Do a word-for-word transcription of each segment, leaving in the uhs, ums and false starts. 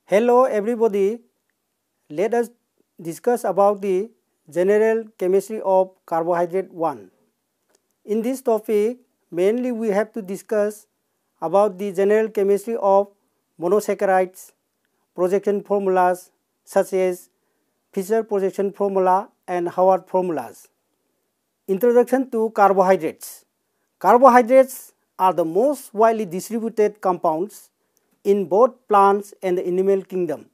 Hello everybody, let us discuss about the general chemistry of carbohydrate one. In this topic, mainly we have to discuss about the general chemistry of monosaccharides, projection formulas such as Fischer projection formula and Howard formulas. Introduction to carbohydrates. Carbohydrates are the most widely distributed compounds in both plants and the animal kingdom.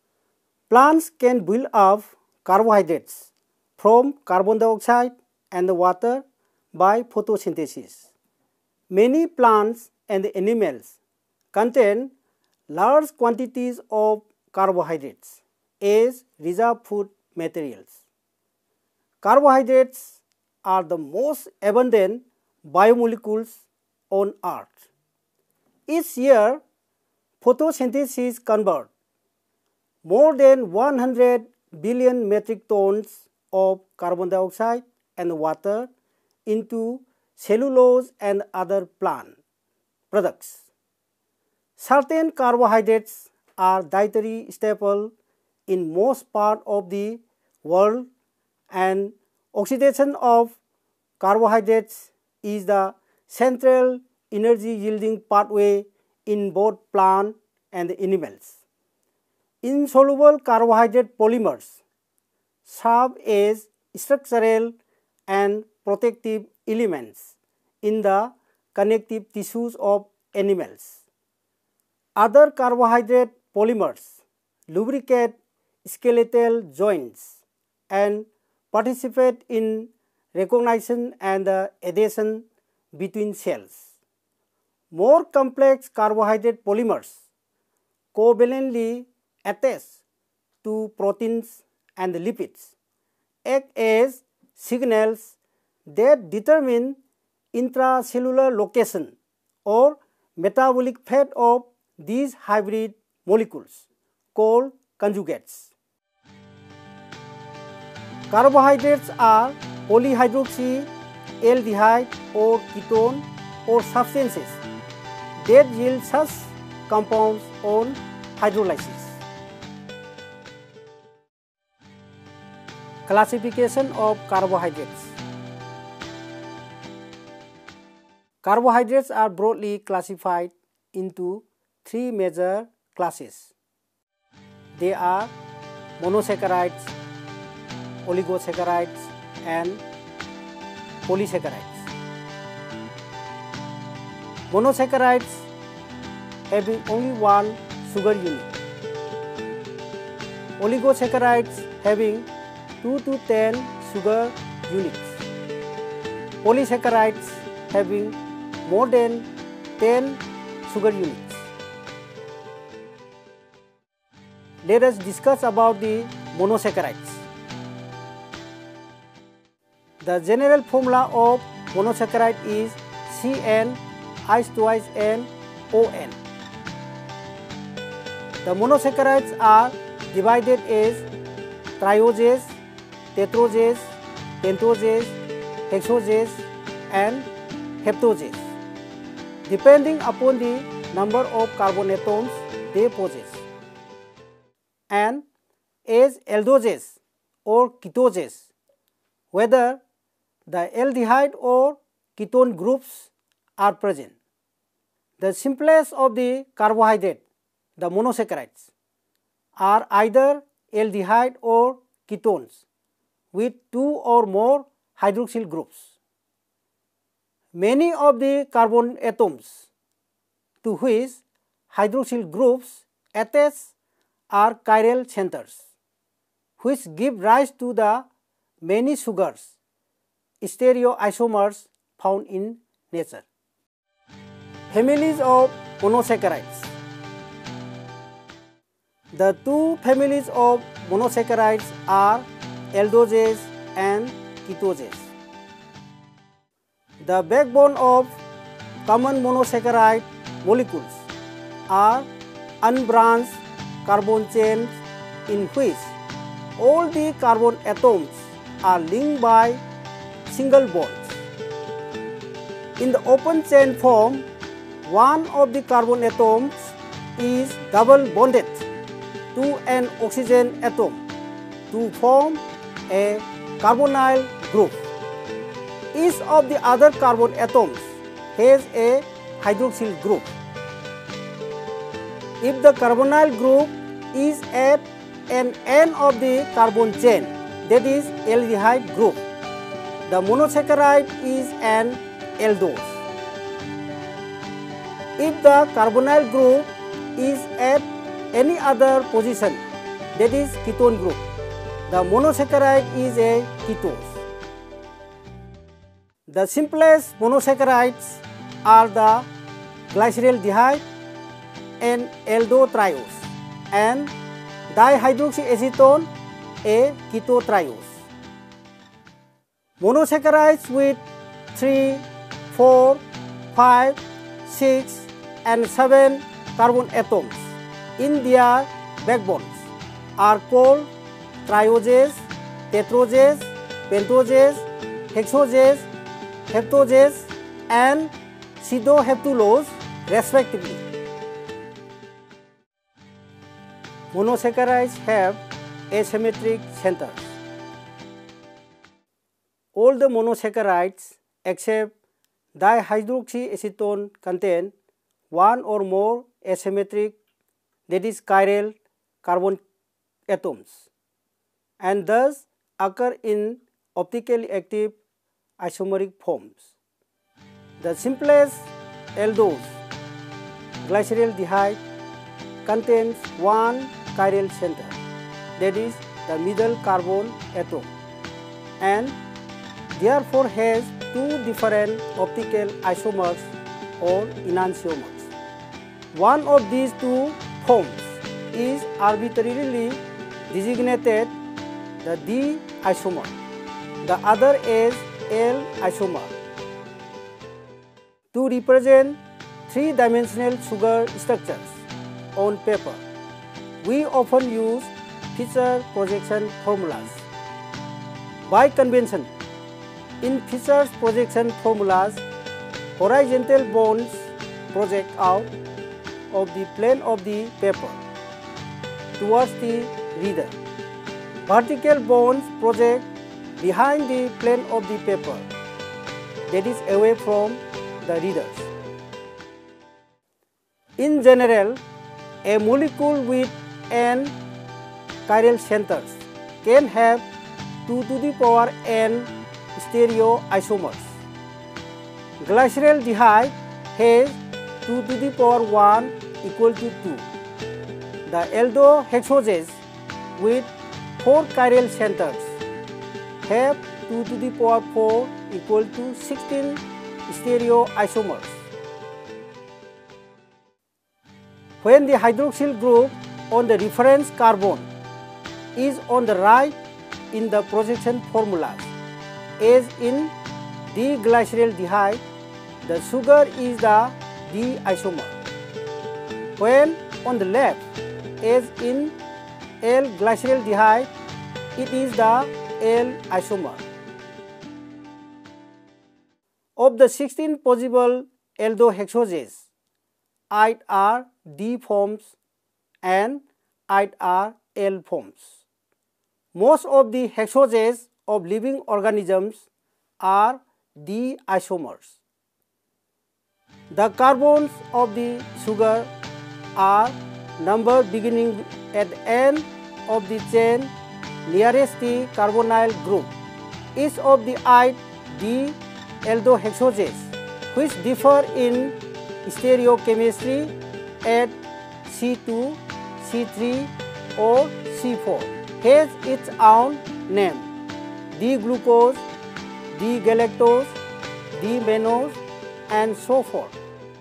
Plants can build up carbohydrates from carbon dioxide and water by photosynthesis. Many plants and animals contain large quantities of carbohydrates as reserve food materials. Carbohydrates are the most abundant biomolecules on Earth. Each year, photosynthesis converts more than one hundred billion metric tons of carbon dioxide and water into cellulose and other plant products. Certain carbohydrates are dietary staple in most parts of the world, and oxidation of carbohydrates is the central energy yielding pathway in both plant and animals. Insoluble carbohydrate polymers serve as structural and protective elements in the connective tissues of animals. Other carbohydrate polymers lubricate skeletal joints and participate in recognition and adhesion between cells. More complex carbohydrate polymers covalently attach to proteins and lipids, act as signals that determine intracellular location or metabolic fate of these hybrid molecules called conjugates. Carbohydrates are polyhydroxy, aldehyde or ketone or substances that yield such compounds on hydrolysis. Classification of carbohydrates. Carbohydrates are broadly classified into three major classes. They are monosaccharides, oligosaccharides, and polysaccharides. Monosaccharides having only one sugar unit. Oligosaccharides having two to ten sugar units. Polysaccharides having more than ten sugar units. Let us discuss about the monosaccharides. The general formula of monosaccharide is C N H twice N O N. The monosaccharides are divided as trioses, tetroses, pentoses, hexoses, and heptoses, depending upon the number of carbon atoms they possess, and as aldoses or ketoses, whether the aldehyde or ketone groups are present. The simplest of the carbohydrate, the monosaccharides, are either aldehyde or ketones with two or more hydroxyl groups. Many of the carbon atoms to which hydroxyl groups attach are chiral centers, which give rise to the many sugars, stereoisomers found in nature. Families of monosaccharides. The two families of monosaccharides are aldoses and ketoses. The backbone of common monosaccharide molecules are unbranched carbon chains in which all the carbon atoms are linked by single bonds. In the open chain form, one of the carbon atoms is double bonded to an oxygen atom to form a carbonyl group. Each of the other carbon atoms has a hydroxyl group. If the carbonyl group is at an end of the carbon chain, that is aldehyde group, the monosaccharide is an aldose. If the carbonyl group is at any other position, that is ketone group, the monosaccharide is a ketose. The simplest monosaccharides are the glyceraldehyde and aldotriose and dihydroxyacetone, a ketotriose. Monosaccharides with three, four, five, six and seven carbon atoms in their backbones are called trioses, tetroses, pentoses, hexoses, heptoses and pseudoheptulose respectively. Monosaccharides have asymmetric centers. All the monosaccharides except dihydroxyacetone contain one or more asymmetric, that is chiral, carbon atoms and thus occur in optically active isomeric forms. The simplest aldose, glyceraldehyde, contains one chiral center, that is the middle carbon atom, and therefore has two different optical isomers or enantiomers. One of these two forms is arbitrarily designated the D isomer, the other is L isomer. To represent three-dimensional sugar structures on paper, we often use Fischer projection formulas. By convention, in Fischer's projection formulas, horizontal bonds project out of the plane of the paper towards the reader. Vertical bonds project behind the plane of the paper, that is away from the readers. In general, a molecule with n chiral centers can have two to the power n stereoisomers. Glyceraldehyde has two to the power one equal to two. The aldohexoses with four chiral centers have two to the power four equal to sixteen stereoisomers. When the hydroxyl group on the reference carbon is on the right in the projection formulas, as in D-glyceraldehyde, the sugar is the D isomer. When on the left, as in L-glyceraldehyde, it is the L isomer. Of the sixteen possible aldohexoses, eight are D forms and eight are L forms. Most of the hexoses of living organisms are D isomers. The carbons of the sugar are numbered beginning at the end of the chain nearest the carbonyl group. Each of the eight D aldohexoses, which differ in stereochemistry at C two, C three or C four, has its own name: D-glucose, D-galactose, D-mannose and so forth.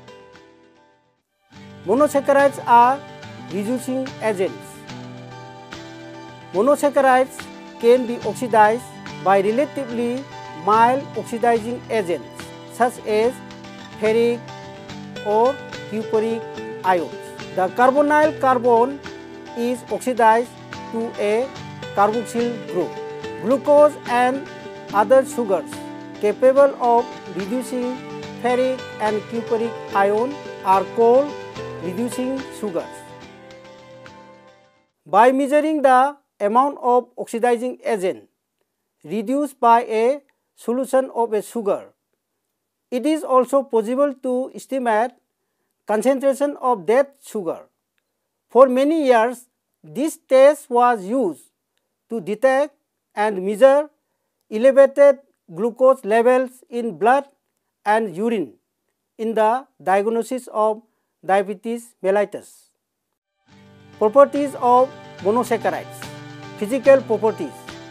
Monosaccharides are reducing agents. Monosaccharides can be oxidized by relatively mild oxidizing agents such as ferric or cupric ions. The carbonyl carbon is oxidized to a carboxyl group. Glucose and other sugars capable of reducing ferric and cupric ion are called reducing sugars. By measuring the amount of oxidizing agent reduced by a solution of a sugar, it is also possible to estimate concentration of that sugar. For many years, this test was used to detect and measure elevated glucose levels in blood and urine in the diagnosis of diabetes mellitus. Properties of monosaccharides. Physical properties.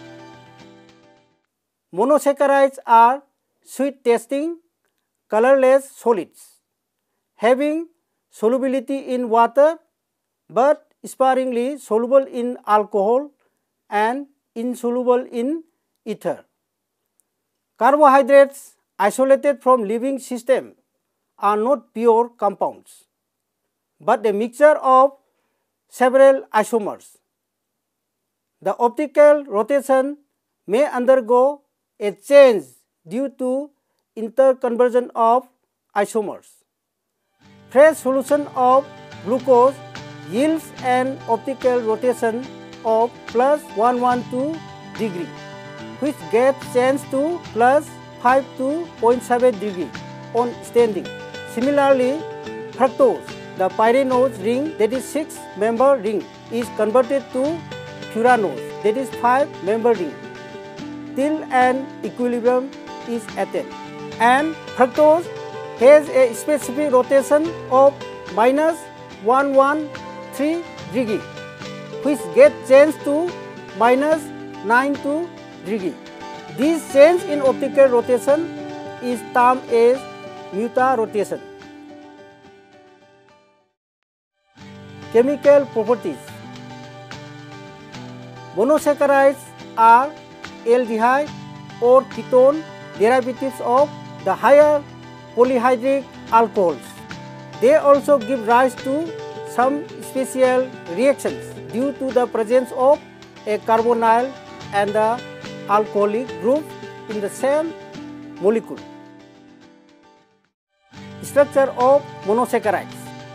Monosaccharides are sweet tasting, colorless solids, having solubility in water but sparingly soluble in alcohol and insoluble in ether. Carbohydrates isolated from living system are not pure compounds, but a mixture of several isomers. The optical rotation may undergo a change due to interconversion of isomers. Fresh solution of glucose yields an optical rotation of plus one hundred twelve degree, which gets changed to plus fifty-two point seven degree on standing. Similarly, fructose, the pyranose ring, that is six member ring, is converted to furanose, that is five member ring, till an equilibrium is attained. And fructose has a specific rotation of minus one hundred thirteen degree, which gets changed to minus ninety-two degree. This change in optical rotation is termed as mutarotation. Chemical properties. Monosaccharides are aldehyde or ketone derivatives of the higher polyhydric alcohols. They also give rise to some special reactions due to the presence of a carbonyl and the alcoholic group in the same molecule. Structure of monosaccharides.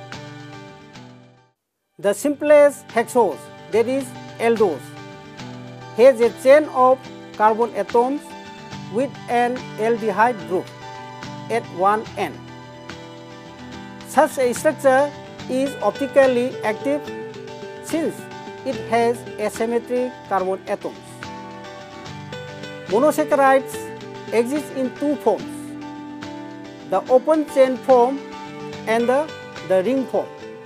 The simplest hexose, that is aldose, has a chain of carbon atoms with an aldehyde group at one end. Such a structure is optically active since it has asymmetric carbon atoms. Monosaccharides exist in two forms, the open chain form and the, the ring form.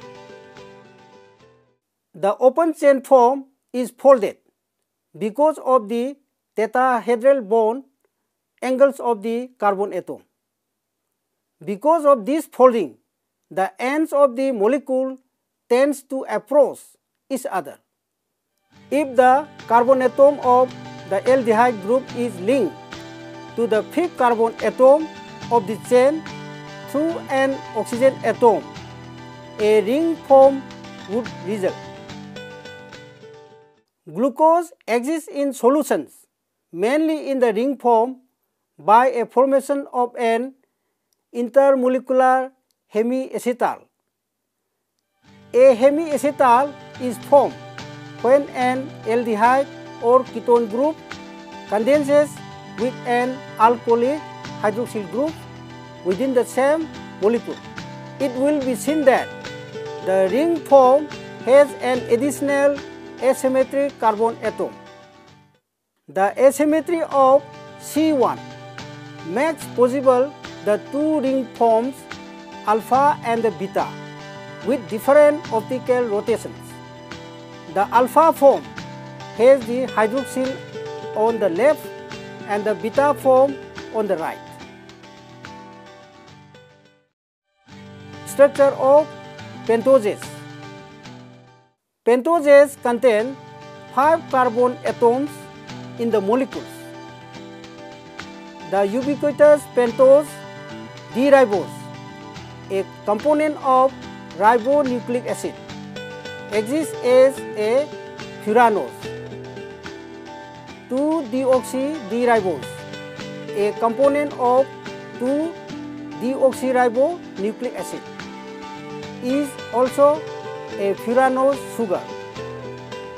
The open chain form is folded because of the tetrahedral bond angles of the carbon atom. Because of this folding, the ends of the molecule tends to approach each other. If the carbon atom of the aldehyde group is linked to the fifth carbon atom of the chain through an oxygen atom, a ring form would result. Glucose exists in solutions, mainly in the ring form, by a formation of an intermolecular hemiacetal. A hemiacetal is formed when an aldehyde or ketone group condenses with an alcoholic hydroxyl group within the same molecule. It will be seen that the ring form has an additional asymmetric carbon atom. The asymmetry of C one makes possible the two ring forms alpha and the beta with different optical rotations. The alpha form has the hydroxyl on the left and the beta form on the right. Structure of pentoses. Pentoses contain five carbon atoms in the molecules. The ubiquitous pentose D-ribose, a component of ribonucleic acid, exists as a furanose. two deoxy D-ribose, a component of two deoxyribonucleic acid, is also a furanose sugar.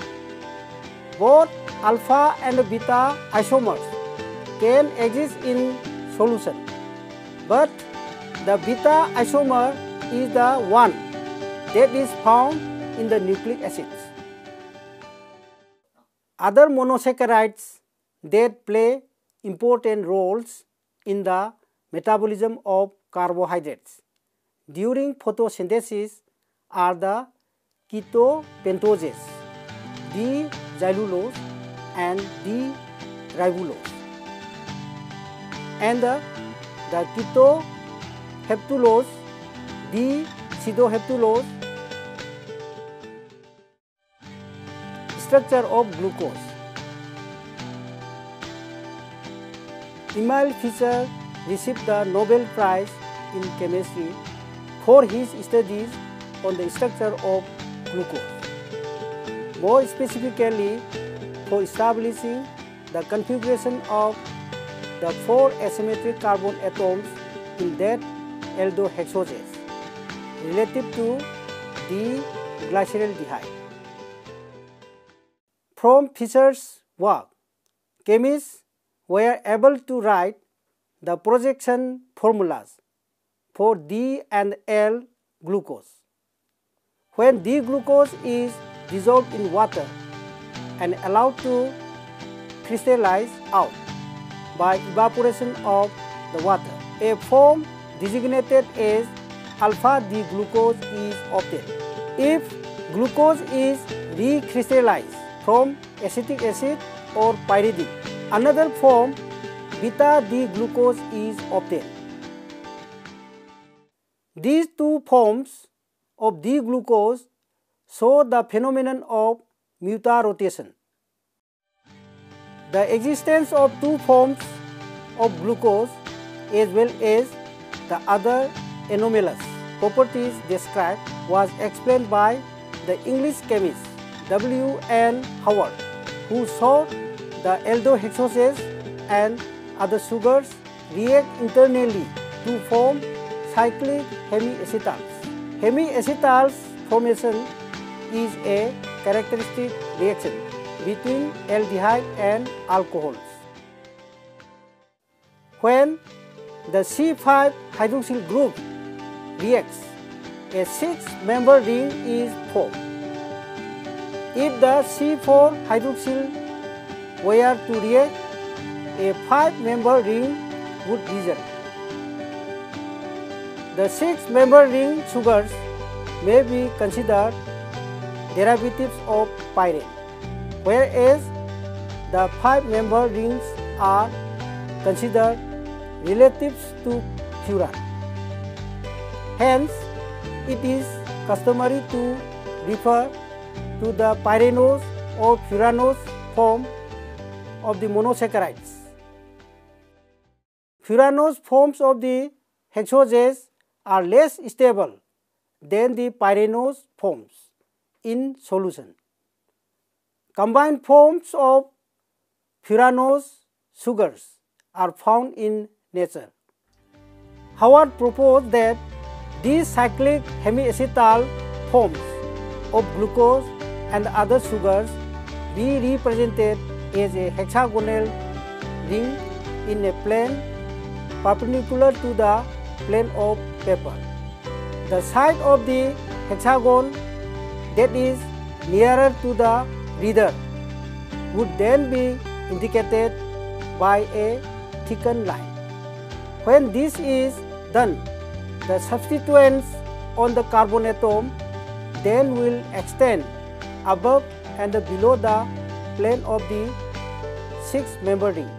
Both alpha and beta isomers can exist in solution, but the beta isomer is the one that is found in the nucleic acids. Other monosaccharides that play important roles in the metabolism of carbohydrates during photosynthesis are the ketopentases, D-xylulose and D-ribulose, and the, the ketoheptulose, D-sidoheptulose. Structure of glucose. Emil Fischer received the Nobel Prize in Chemistry for his studies on the structure of glucose, more specifically for establishing the configuration of the four asymmetric carbon atoms in that aldohexoses relative to the glyceraldehyde. From Fischer's work, chemists were able to write the projection formulas for D and L glucose. When D-glucose is dissolved in water and allowed to crystallize out by evaporation of the water, a form designated as alpha D-glucose is obtained. If glucose is recrystallized from acetic acid or pyridine, another form beta D-glucose is obtained. These two forms of D-glucose show the phenomenon of mutarotation. The existence of two forms of glucose as well as the other anomalous properties described was explained by the English chemist W N Howard, who showed the aldohexoses and other sugars react internally to form cyclic hemiacetals. Hemiacetals formation is a characteristic reaction between aldehyde and alcohols. When the C five hydroxyl group reacts, a six-member ring is formed. If the C four hydroxyl were to react, a five-member ring would result. The six-member ring sugars may be considered derivatives of pyrene, whereas the five-member rings are considered relatives to furan. Hence, it is customary to refer to the pyranose or furanose form of the monosaccharides. Furanose forms of the hexoses are less stable than the pyranose forms in solution. Combined forms of furanose sugars are found in nature. Howard proposed that these cyclic hemiacetal forms of glucose and other sugars be represented as a hexagonal ring in a plane perpendicular to the plane of paper. The side of the hexagon that is nearer to the reader would then be indicated by a thickened line. When this is done, the substituents on the carbon atom then will extend above and below the plane of the six-member ring.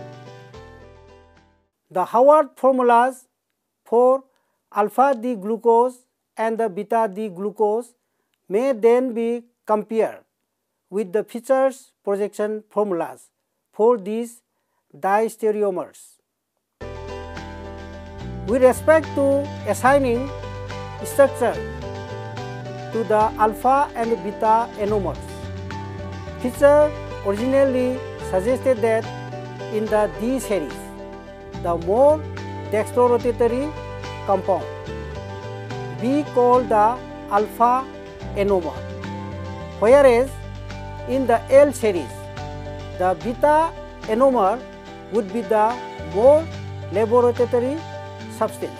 The Howard formulas for alpha D-glucose and the beta D-glucose may then be compared with the Fischer's projection formulas for these diastereomers. With respect to assigning structure to the alpha and beta anomers, Fischer originally suggested that in the D series, the more dextrorotatory compound be called the alpha anomer, whereas in the L series, the beta enomer would be the more laboratory substance.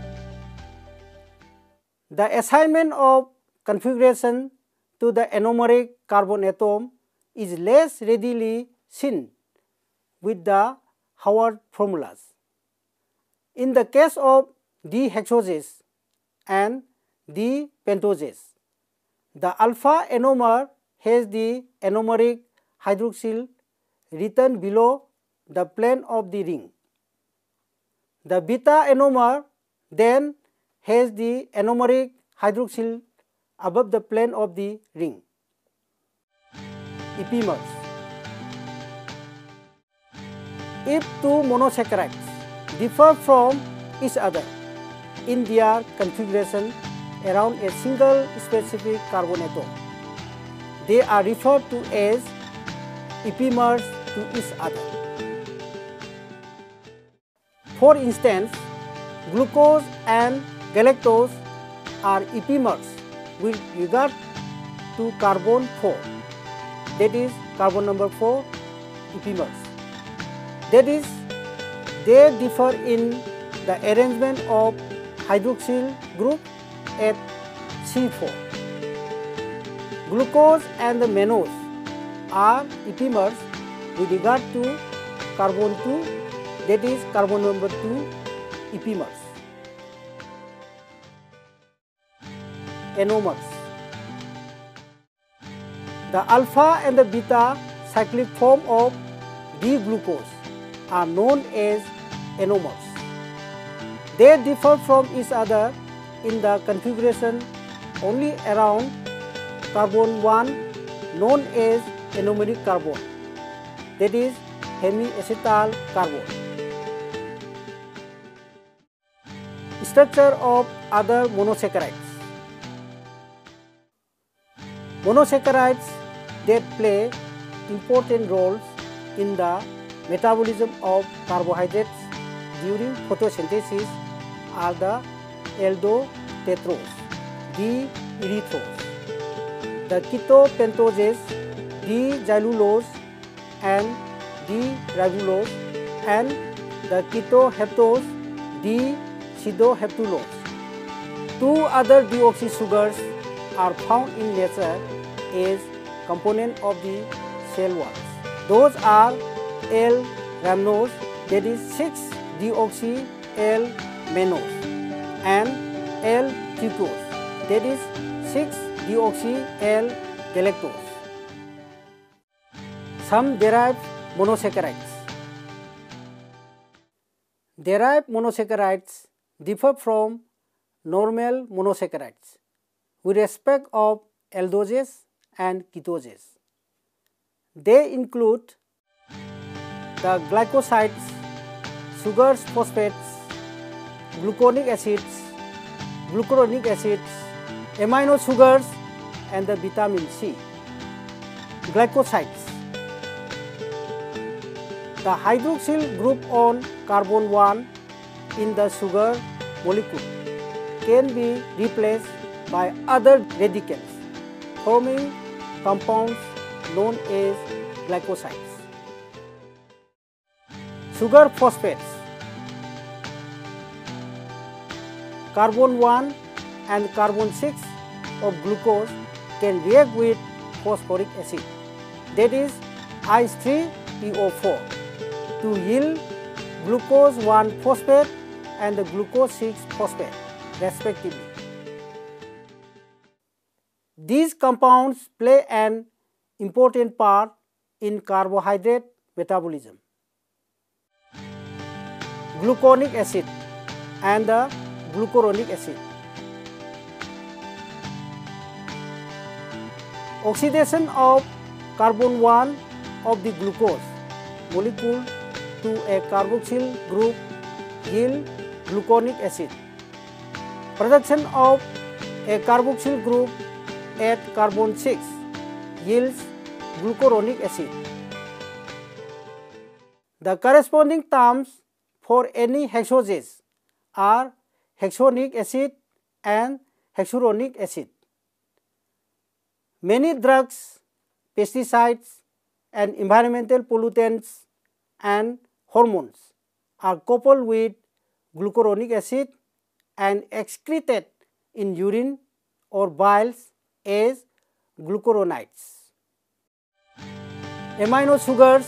The assignment of configuration to the anomeric carbon atom is less readily seen with the Howard formulas. In the case of dihexoses and dipentoses, the alpha enomer has the anomeric hydroxyl written below the plane of the ring. The beta enomer then has the anomeric hydroxyl above the plane of the ring. Epimers. If two monosaccharides differ from each other in their configuration around a single specific carbon atom, they are referred to as epimers to each other. For instance, glucose and galactose are epimers with regard to carbon four, that is carbon number four epimers. That is, they differ in the arrangement of hydroxyl group at C four. Glucose and the mannose are epimers with regard to carbon two, that is carbon number two epimers. Anomers. The alpha and the beta cyclic form of D-glucose are known as anomers. They differ from each other in the configuration only around carbon one known as anomeric carbon, that is hemiacetal carbon. Structure of other monosaccharides. Monosaccharides that play important roles in the metabolism of carbohydrates during photosynthesis are the aldotetrose, D-erythrose, the ketopentoses, D-xylulose and D-ribulose, and the ketoheptose, D-pseudoheptulose. Two other deoxy sugars are found in nature as component of the cell walls. Those are L-rhamnose, that is six deoxy L-mannose, and L-fructose, that is six deoxy L-galactose. Some derived monosaccharides. Derived monosaccharides differ from normal monosaccharides with respect of aldoses and ketoses. They include the glycosides, sugars, phosphates, gluconic acids, glucuronic acids, amino sugars, and the vitamin C. Glycosides. The hydroxyl group on carbon one in the sugar molecule can be replaced by other radicals, forming compounds known as glycosides. Sugar phosphates. Carbon one and carbon six of glucose can react with phosphoric acid, that is I three P O four, to yield glucose one phosphate and the glucose six phosphate respectively. These compounds play an important part in carbohydrate metabolism. Gluconic acid and the glucuronic acid. Oxidation of carbon one of the glucose molecule to a carboxyl group yield gluconic acid. Production of a carboxyl group at carbon six yields glucuronic acid. The corresponding terms for any hexoses are hexonic acid and hexuronic acid. Many drugs pesticides, and environmental pollutants and hormones are coupled with glucuronic acid and excreted in urine or biles as glucuronides. Amino sugars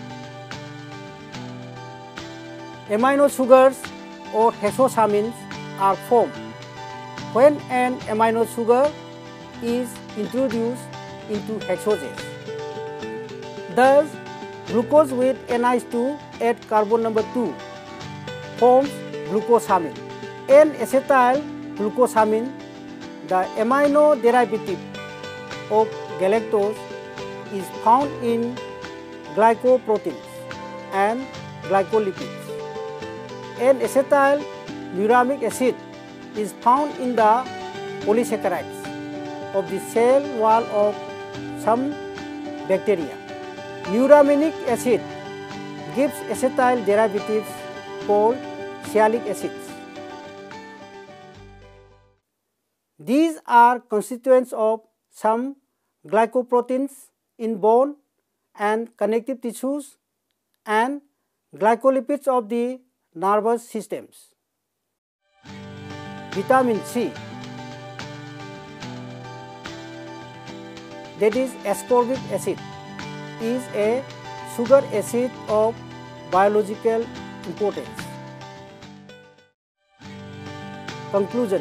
Amino sugars or hexosamines are formed when an amino sugar is introduced into hexoses. Thus, glucose with N H two at carbon number two forms glucosamine. N-acetyl glucosamine, the amino derivative of galactose, is found in glycoproteins and glycolipids. N-acetyl uramic acid is found in the polysaccharides of the cell wall of some bacteria. Uraminic acid gives acetyl derivatives called sialic acids. These are constituents of some glycoproteins in bone and connective tissues and glycolipids of the nervous systems. Vitamin C, that is ascorbic acid, is a sugar acid of biological importance. Conclusion: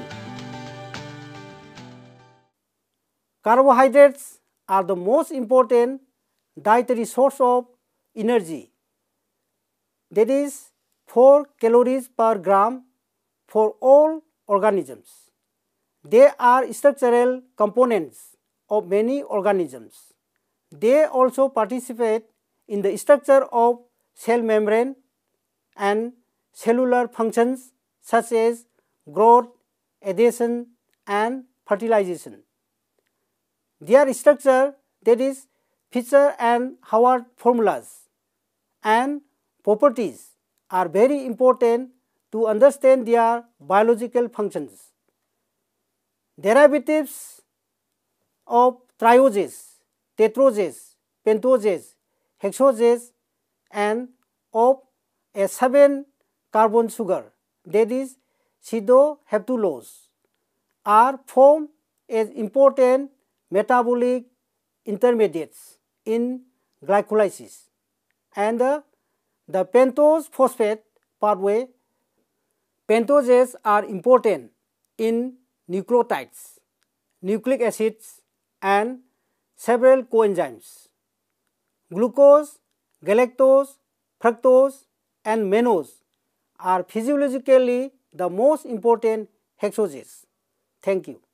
carbohydrates are the most important dietary source of energy, that is four calories per gram for all organisms. They are structural components of many organisms. They also participate in the structure of cell membrane and cellular functions such as growth, adhesion, and fertilization. Their structure, that is Fischer and Howard formulas, and properties are very important to understand their biological functions. Derivatives of trioses, tetroses, pentoses, hexoses, and of a seven carbon sugar, that is pseudoheptulose, are formed as important metabolic intermediates in glycolysis, and the, the pentose phosphate pathway. Pentoses are important in nucleotides, nucleic acids, and several coenzymes. Glucose, galactose, fructose, and mannose are physiologically the most important hexoses. Thank you.